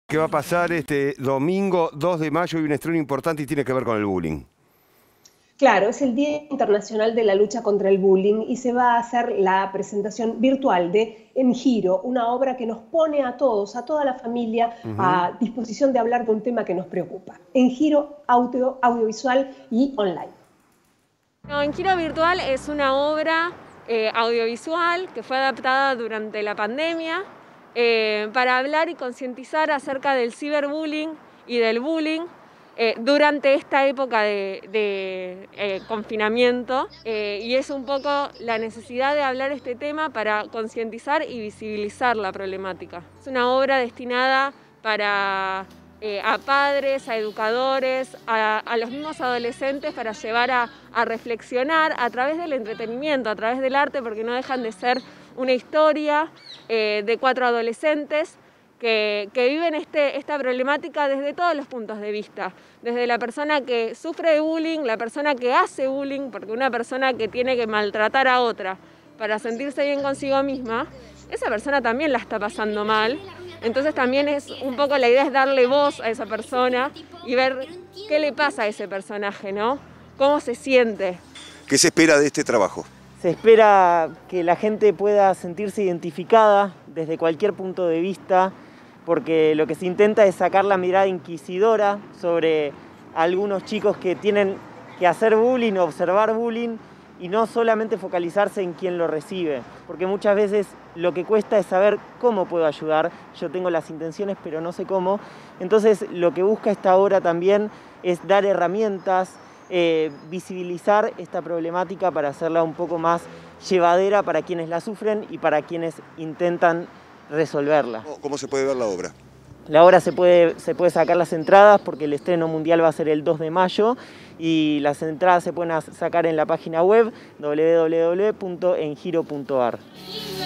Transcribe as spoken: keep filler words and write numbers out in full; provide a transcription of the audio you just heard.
¿Qué va a pasar este domingo dos de mayo? Hay un estreno importante y tiene que ver con el bullying. Claro, es el Día Internacional de la Lucha contra el Bullying y se va a hacer la presentación virtual de En Giro, una obra que nos pone a todos, a toda la familia, Ujú. a disposición de hablar de un tema que nos preocupa. En Giro, audio, audiovisual y online. No, En Giro Virtual es una obra eh, audiovisual que fue adaptada durante la pandemia eh, para hablar y concientizar acerca del ciberbullying y del bullying eh, durante esta época de, de eh, confinamiento eh, y es un poco la necesidad de hablar este tema para concientizar y visibilizar la problemática. Es una obra destinada para Eh, a padres, a educadores, a, a los mismos adolescentes para llevar a, a reflexionar a través del entretenimiento, a través del arte, porque no dejan de ser una historia eh, de cuatro adolescentes que, que viven este, esta problemática desde todos los puntos de vista, desde la persona que sufre de bullying, la persona que hace bullying, porque una persona que tiene que maltratar a otra para sentirse bien consigo misma, esa persona también la está pasando mal. Entonces también es un poco la idea es darle voz a esa persona y ver qué le pasa a ese personaje, ¿no? Cómo se siente. ¿Qué se espera de este trabajo? Se espera que la gente pueda sentirse identificada desde cualquier punto de vista, porque lo que se intenta es sacar la mirada inquisidora sobre algunos chicos que tienen que hacer bullying o observar bullying y no solamente focalizarse en quien lo recibe, porque muchas veces lo que cuesta es saber cómo puedo ayudar. Yo tengo las intenciones, pero no sé cómo. Entonces, lo que busca esta obra también es dar herramientas, eh, visibilizar esta problemática para hacerla un poco más llevadera para quienes la sufren y para quienes intentan resolverla. ¿Cómo se puede ver la obra? La obra se puede, se puede sacar las entradas porque el estreno mundial va a ser el dos de mayo y las entradas se pueden sacar en la página web doble u doble u doble u punto en giro punto a r.